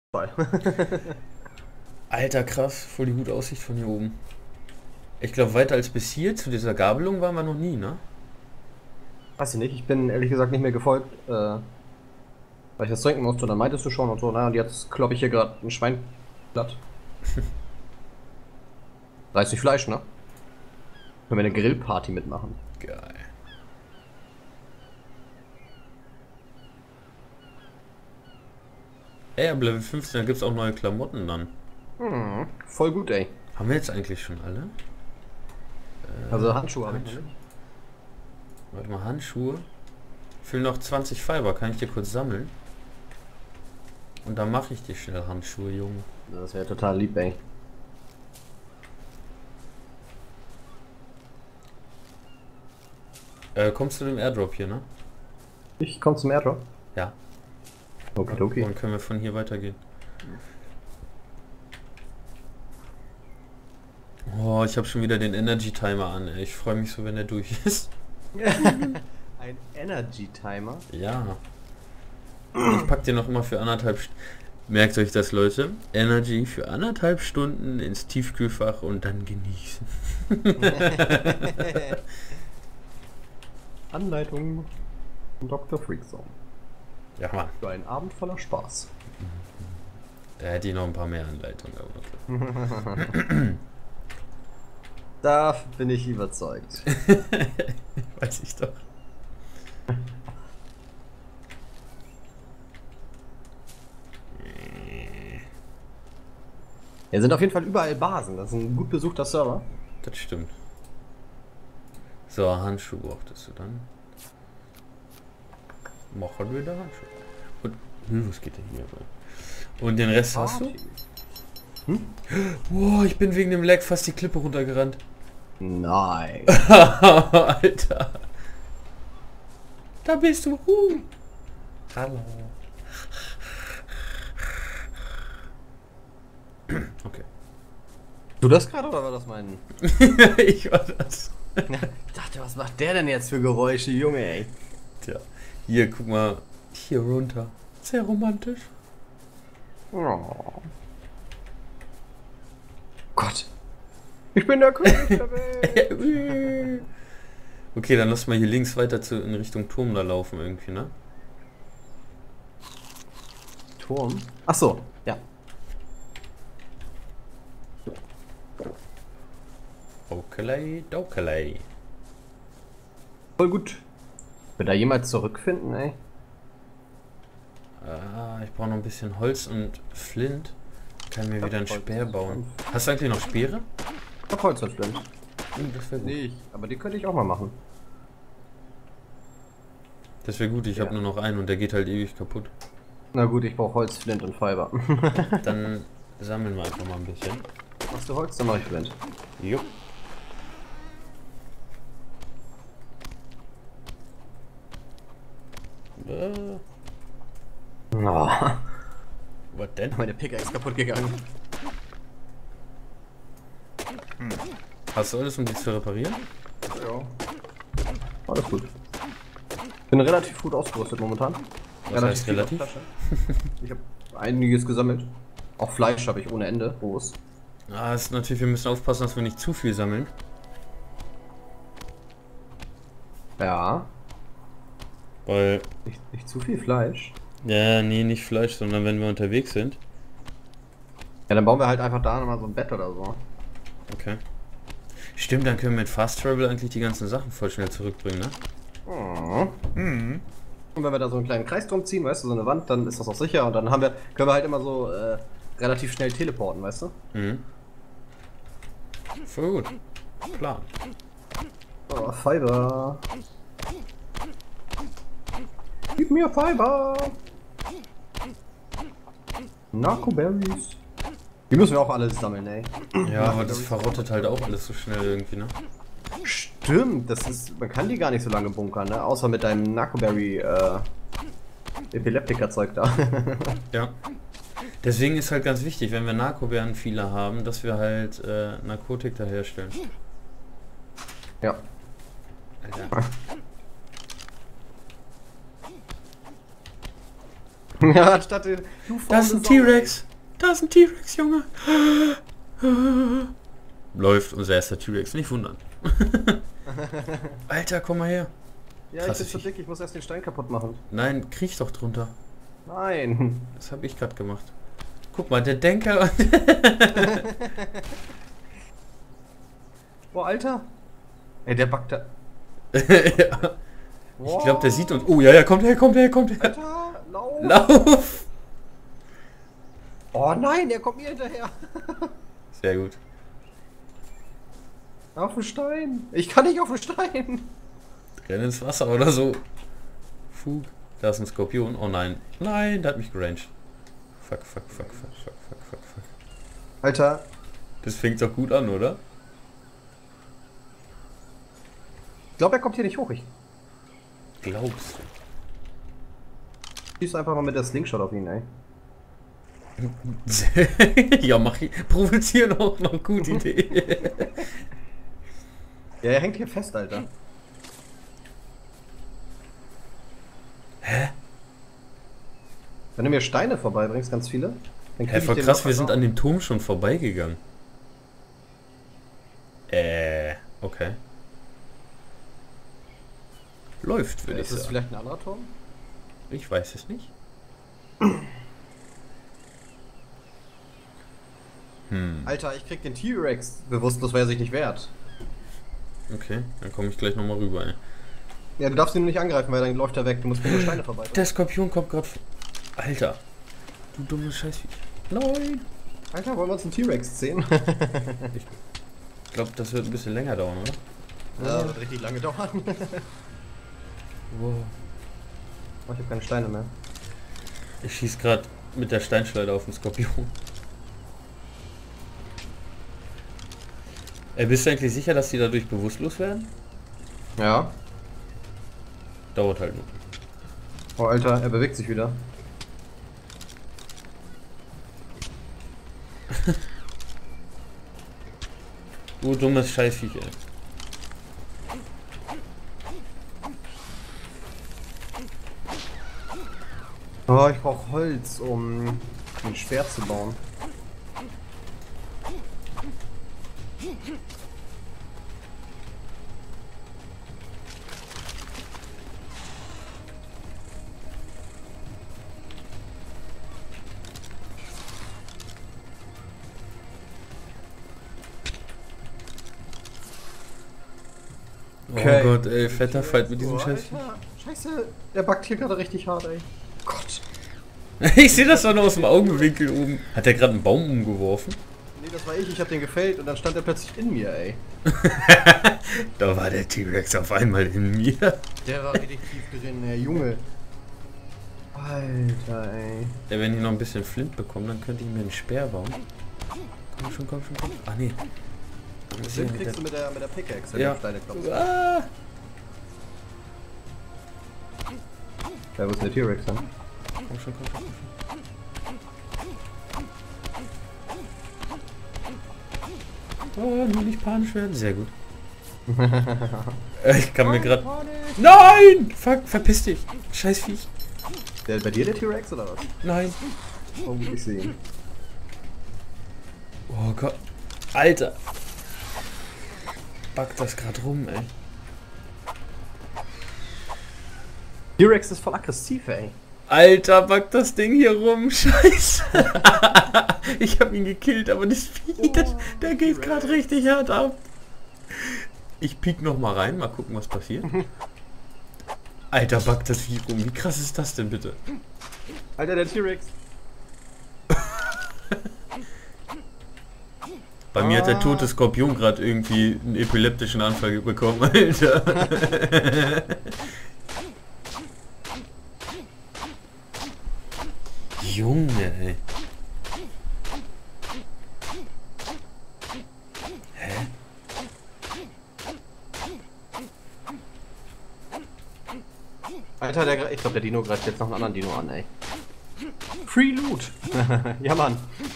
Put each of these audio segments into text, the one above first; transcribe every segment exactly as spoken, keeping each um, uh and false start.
Alter, krass, voll die gute Aussicht von hier oben. Ich glaube, weiter als bis hier zu dieser Gabelung waren wir noch nie, ne? Weiß ich nicht, ich bin ehrlich gesagt nicht mehr gefolgt, äh, weil ich das trinken musste, dann meintest du schon und so, na, und jetzt klopp ich hier gerade ein Schwein platt. Reißt nicht Fleisch, ne? Können wir eine Grillparty mitmachen. Geil. Ey, ab Level fünfzehn gibt es auch neue Klamotten dann. Hm, voll gut, ey. Haben wir jetzt eigentlich schon alle? Äh, also Handschuhe habe ich noch nicht. Warte mal, Handschuhe. Fehlen noch zwanzig Fiber, kann ich dir kurz sammeln? Und dann mache ich dir schnell Handschuhe, Junge. Das wäre total lieb, ey. Äh, kommst du dem Airdrop hier, ne? Ich komme zum Airdrop? Ja. Okay, okay. Dann können wir von hier weitergehen. Oh, ich habe schon wieder den Energy Timer an, ey. Ich freue mich so, wenn der durch ist. Ein Energy Timer? Ja. Ich pack den noch immer für anderthalb Stunden. Merkt euch das, Leute. Energy für anderthalb Stunden ins Tiefkühlfach und dann genießen. Anleitung von Doktor Freakzone. Ja, Mann. Für einen Abend voller Spaß. Da hätte ich noch ein paar mehr Anleitungen, aber okay. Da bin ich überzeugt. Weiß ich doch. Hier sind auf jeden Fall überall Basen. Das ist ein gut besuchter Server. Das stimmt. So, Handschuhe brauchtest du dann. Machen wir da Handschuhe. Und, hm, was geht denn hier? Und den Rest hast du? Hm? Wow, ich bin wegen dem Lag fast die Klippe runtergerannt. Nein. Alter. Da bist du. Uh. Hallo. Okay. Du das gerade oder war das mein? Ich war das. Ich dachte, was macht der denn jetzt für Geräusche, Junge, ey? Tja. Hier, guck mal. Hier runter. Sehr romantisch. Oh. Gott. Ich bin der König der Welt. Okay, dann lass mal hier links weiter zu, in Richtung Turm da laufen irgendwie, ne? Turm? Ach so, ja. Okelei, dokelei. Voll gut. Wir da jemals zurückfinden, ey? Ah, ich brauche noch ein bisschen Holz und Flint. Kann mir wieder einen Holz. Speer bauen. Hast du eigentlich noch Speere? Ich hab Holz und Flint. Uh, das wäre gut. Nicht, aber die könnte ich auch mal machen. Das wäre gut, ich Ja. habe nur noch einen und der geht halt ewig kaputt. Na gut, ich brauche Holz, Flint und Fiber. Dann sammeln wir einfach mal ein bisschen. Machst du Holz, dann mach ich Flint. Jo. Äh, Oh, was denn? meine Pickaxe kaputt gegangen. Hast du alles, um die zu reparieren? Ja. Alles gut. Bin relativ gut ausgerüstet momentan. Was heißt viel relativ? auf Tasche. Ich habe einiges gesammelt. Auch Fleisch habe ich ohne Ende. Rohes. Ah, ist natürlich, wir müssen aufpassen, dass wir nicht zu viel sammeln. Ja. Weil, Nicht, nicht zu viel Fleisch. ja, nee, nicht Fleisch, sondern wenn wir unterwegs sind. Ja, dann bauen wir halt einfach da nochmal so ein Bett oder so. Okay. Stimmt, dann können wir mit Fast Travel eigentlich die ganzen Sachen voll schnell zurückbringen, ne? Oh. Mhm. Und wenn wir da so einen kleinen Kreis drum ziehen, weißt du, so eine Wand, dann ist das auch sicher. Und dann haben wir, können wir halt immer so äh, relativ schnell teleporten, weißt du? Mhm. Voll gut. Plan. Oh, Fiber. Gib mir Fiber. Narcoberries. Die müssen wir auch alles sammeln, ey. Ja, aber das verrottet halt auch alles so schnell irgendwie, ne? Stimmt, das ist, man kann die gar nicht so lange bunkern, ne? Außer mit deinem Narcoberry, äh, Epileptiker-Zeug da. Ja. Deswegen ist halt ganz wichtig, wenn wir Narkobeeren viele haben, dass wir halt äh, Narkotik da herstellen. Ja. Alter. Ja, anstatt den... Da ist ein T-Rex. Da ist ein T-Rex, Junge. Läuft unser erster T-Rex. Nicht wundern. Alter, komm mal her. Ja, Krass, ich bin zu ich- dick, ich muss erst den Stein kaputt machen. Nein, kriech doch drunter. Nein. Das habe ich gerade gemacht. Guck mal, der Denker. Boah, Alter. Ey, der backt da... Ja. Ich glaube, der sieht uns. Oh ja, ja, kommt her, kommt her, kommt her. Alter, lauf. Lauf! Oh nein, er kommt mir hinterher. Sehr gut. Auf den Stein. Ich kann nicht auf den Stein. Renn ins Wasser oder so. Fug. Da ist ein Skorpion. Oh nein. Nein, der hat mich geranged. Fuck, fuck, fuck, fuck, fuck, fuck, fuck, fuck. Alter. Das fängt doch gut an, oder? Ich glaube, er kommt hier nicht hoch. Ich Glaubst schieß einfach mal mit der Slingshot auf ihn, ey. du? Ja, mach ich. Provozieren auch noch. Gute Idee. Ja, er hängt hier fest, Alter. Hä? Wenn du mir Steine vorbeibringst, ganz viele, dann krieg Hä, ich voll den krass, locker wir sind drauf. an dem Turm schon vorbeigegangen. Äh, okay. Läuft, würde ich Ist das sagen. vielleicht ein anderer Turm? Ich weiß es nicht. Hm, Alter, ich krieg den T-Rex bewusstlos, weil er sich nicht wehrt. okay, dann komme ich gleich nochmal rüber, ey. Ja, du darfst ihn nicht angreifen, weil dann läuft er weg. Du musst mir nur Steine vorbeibringen. Der Skorpion kommt gerade. Alter. Du dummes Scheißvieh. Nein. Alter, wollen wir uns einen T-Rex sehen? Ich glaube, das wird ein bisschen länger dauern, oder? Ja, wird richtig lange dauern. Wow. Oh, ich hab keine Steine mehr. Ich schieß gerade mit der Steinschleuder auf den Skorpion. Ey, bist du eigentlich sicher, dass die dadurch bewusstlos werden? Ja. Dauert halt nur. Oh, Alter, er bewegt sich wieder. Du dummes Scheißviech, ey. Oh, ich brauche Holz, um ein Schwert zu bauen. Okay. Oh Gott, ey, fetter Fight mit diesem Oh, Scheißvieh. Alter, Scheiße, der backt hier gerade richtig hart, ey. Gott. Ich sehe das doch noch aus dem Augenwinkel oben. Hat der gerade einen Baum umgeworfen? Nee, das war ich, ich hab den gefällt und dann stand er plötzlich in mir, ey. Da war der T-Rex auf einmal in mir. Der war richtig tief drin, ey, Junge. Alter, ey. Ja, wenn ich noch ein bisschen Flint bekomme, dann könnte ich mir einen Speer bauen. Komm schon, komm schon, komm. Ach nee. Dann muss ich Den ja mit kriegst du der- mit der, mit der Pickaxe, wenn Ja. du auf Steine klopfst. Ah! Ja, wo ist denn der T-Rex dann? Komm schon, komm schon, komm schon. Oh, nur nicht panisch werden. Sehr gut. Äh, ich kann mir gerade... Nein! Fuck, verpiss dich. Scheiß Viech. Der, bei dir der T-Rex oder was? Nein. Oh, ich sehe ihn. Oh Gott. Alter. Backt das gerade rum, ey. T-Rex ist voll aggressiv, ey. Alter, backt das Ding hier rum. Scheiße. Ich hab ihn gekillt, aber das Vieh, das, der geht gerade richtig hart ab. Ich piek noch mal rein, mal gucken, was passiert. Alter, backt das Vieh rum. Wie krass ist das denn bitte? Alter, der T-Rex. Bei mir hat der tote Skorpion gerade irgendwie einen epileptischen Anfall bekommen, Alter. Junge, ey. Hä? Alter, der, ich glaube, der Dino greift jetzt noch einen anderen Dino an, ey. Free Loot. Ja, Mann.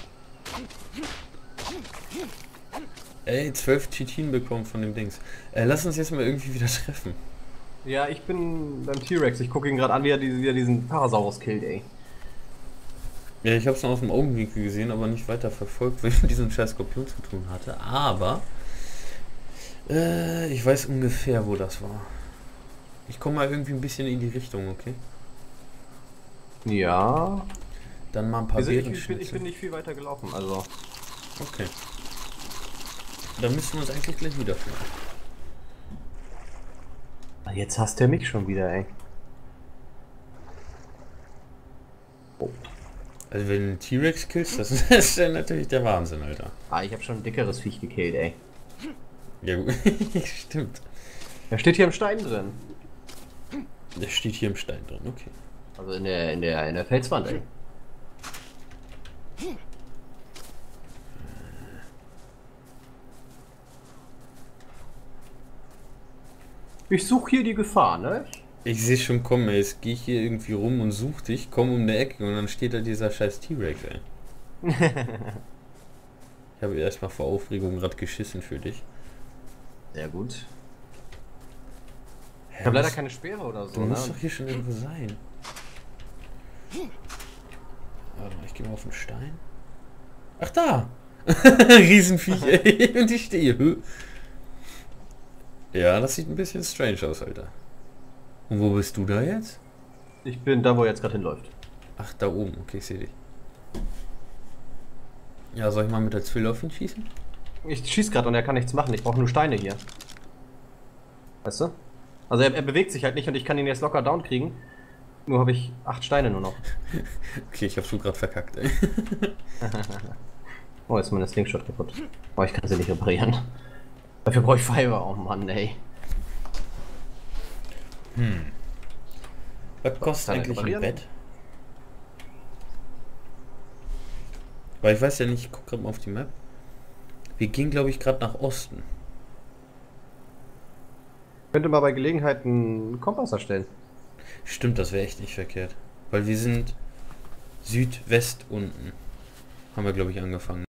Ey, zwölf Chitin bekommen von dem Dings. Äh, lass uns jetzt mal irgendwie wieder treffen. Ja, ich bin beim T-Rex. Ich gucke ihn gerade an, wie er, diese, wie er diesen Parasaurus killt, ey. Ja, ich habe es nur aus dem Augenwinkel gesehen, aber nicht weiter verfolgt, weil ich mit diesem scheiß Skorpion zu tun hatte. Aber äh, ich weiß ungefähr, wo das war. Ich komme mal irgendwie ein bisschen in die Richtung, okay? Ja. Dann mal ein paar Also ich, Beeren ich, bin, ich bin nicht viel weiter gelaufen, also. Okay. Dann müssen wir uns eigentlich gleich wiederfinden. Jetzt hast du mich schon wieder, ey. Oh. Also wenn du einen T-Rex killst, das ist dann natürlich der Wahnsinn, Alter. Ah, ich habe schon ein dickeres Viech gekillt, ey. Ja gut, stimmt. Der steht hier im Stein drin. Der steht hier im Stein drin, okay. Also in der, in der, in der Felswand, ey. Ich suche hier die Gefahr, ne? Ich sehe schon kommen, ey. Jetzt gehe ich hier irgendwie rum und suche dich, komm um die Ecke und dann steht da dieser scheiß T-Rex, ey. Ich habe erstmal vor Aufregung gerade geschissen für dich. Sehr gut. Hä, Ich habe leider muss- keine Speere oder so, Du ne? musst doch hier schon irgendwo sein. Warte mal, ich gehe mal auf den Stein. Ach da! Riesenviech, ey. Und ich stehe. Hö. Ja, das sieht ein bisschen strange aus, Alter. Und wo bist du da jetzt? Ich bin da, wo er jetzt gerade hinläuft. Ach, da oben. Okay, ich sehe dich. Ja, soll ich mal mit der Zwille auf ihn schießen? Ich schieß gerade und er kann nichts machen. Ich brauche nur Steine hier. Weißt du? Also er, er bewegt sich halt nicht und ich kann ihn jetzt locker down kriegen. Nur habe ich acht Steine nur noch. Okay, ich hab schon gerade verkackt, ey. Oh, jetzt ist meine Slingshot kaputt. Oh, ich kann sie nicht reparieren. Dafür brauche ich Fiber. Oh Mann, ey. Hm. Was kostet Kann er eigentlich ein reparieren? Bett? Weil ich weiß ja nicht, ich guck gerade mal auf die Map. Wir gehen, glaube ich, gerade nach Osten. Könnte mal bei Gelegenheit einen Kompass erstellen. Stimmt, das wäre echt nicht verkehrt. Weil wir sind Südwest unten. Haben wir, glaube ich, angefangen.